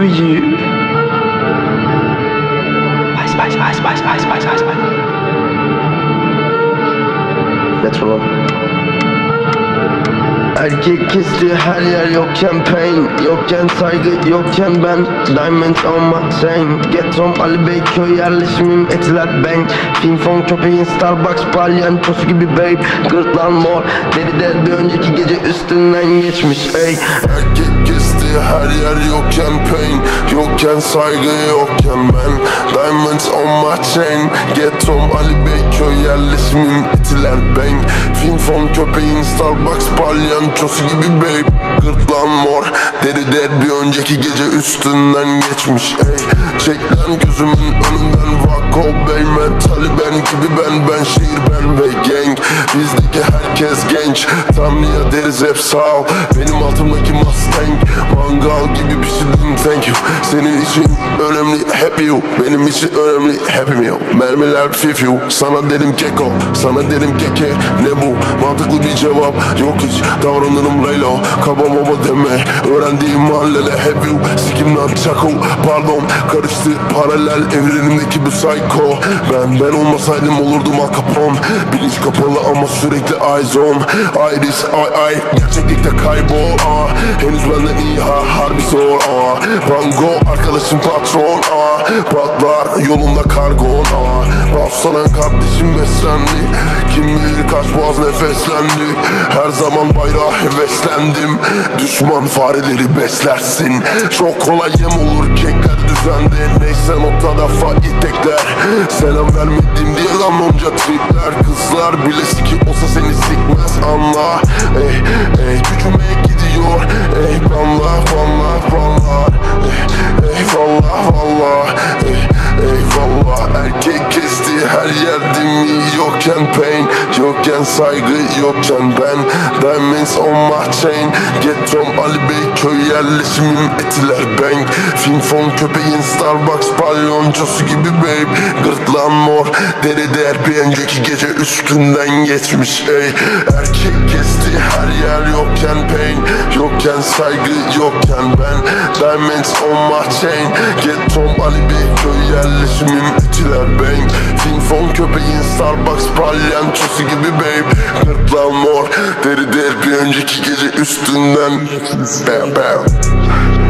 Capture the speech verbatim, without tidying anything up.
bici. Baş baş baş baş baş baş baş baş. Metronom. Erkek kesti her yer yokken pain, yokken saygı yokken ben. Diamonds on my chain. Getrom Ali Beyköy yerleşimim etiler bang. Finfon köpeğin Starbucks palyançosu gibi babe. Gırtlan mor deri der bir önceki gece üstünden geçmiş ey. Erkek kesti her yer yokken pain, yokken saygı yokken ben. Diamonds on my chain. Getrom Ali Beyköy yerleşimim etiler bang. Finfon köpeğin Starbucks palyançosu gibi babe. Gırtlan mor deri der bir önceki gece üstünden geçmiş ey. Çek lan gözümün önünden Vako Bey. Taliban gibi ben ben şehir ben ve gang. Bizdeki herkes genç, Tanrı'ya deriz hep sağ ol. Benim altımdaki Mustang mangal gibi pişirdim thank you. Senin için önemli happy you, benim için önemli happy meal. Mermiler fifiu, sana derim keko, sana derim keke. Ne bu? Mantıklı bir cevap yok hiç. Davranırım Leyla, kaba baba deme. Öğrendiğim mahallede hep you. Sikimden çako, pardon. Karıştı paralel evrenimdeki bu psycho. Ben ben olmasaydım olurdum Al Capone. Bilinç kapalı ama sürekli eyes on. Iris ay ay gerçeklikte kaybol ah. Henüz benden iyi ha harbi zor ah. Van Gogh arkadaşım patron ah. Patlar yolunda kargon ah. Rafsanan kardeşim beslendi. Kim bilir kaç boğaz nefeslendi. Her zaman bayrağa heveslendim. Düşman fareleri beslersin. Çok kolay yem olur kekler düzende. Neyse noktada faik tekler. Selam vermedim diye lan onca tripler. Kızlar bilesi ki olsa seni sikmez anla. Ey ey gücüme gidiyor. Ey vanla vanla vanla. Ey ey valla valla. Ey ey valla. Erkek kesti her yer dimi yokken pain, yokken saygı yokken ben. Diamonds on my chain. Getrom Ali Beyköy yerleşimim etiler bang. Finfon köpeğin Starbucks palyoncosu gibi babe. Gırtlan mor deri der bir önceki gece üstünden geçmiş ey. Erkek kesti her yer yokken pain, yokken saygı yokken ben. Diamonds on my chain. Getrom Ali Beyköy yerleşimim etiler bang. Finfon köpeğin Starbucks palyançosu gibi babe. Gırtlan mor deri der bir önceki gece üstünden bam bam.